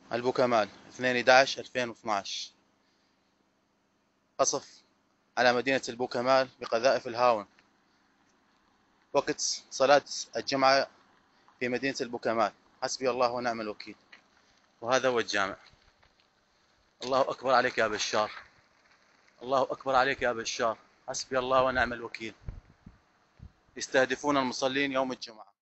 البوكمال 2/11/2012. قصف على مدينة البوكمال بقذائف الهاون وقت صلاة الجمعة في مدينة البوكمال. حسبي الله ونعم الوكيل. وهذا هو الجامع. الله أكبر عليك يا بشار، الله أكبر عليك يا بشار. حسبي الله ونعم الوكيل. يستهدفون المصلين يوم الجمعة.